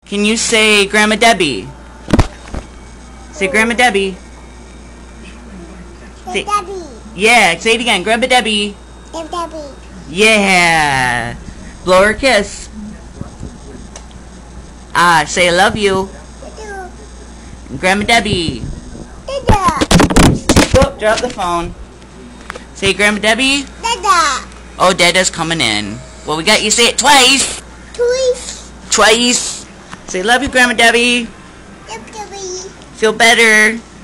Can you say Grandma Debbie? Say Grandma Debbie. Say, Debbie. yeah, say it again. Grandma Debbie. Debbie. Yeah. Blow her a kiss. Say I love you. Grandma Debbie. Dada. Oh, drop the phone. Say Grandma Debbie. Dada. Oh, Dada's coming in. Well, we got you say it twice. Twice. Twice. Say love you, Grandma Debbie. Debbie. Feel better.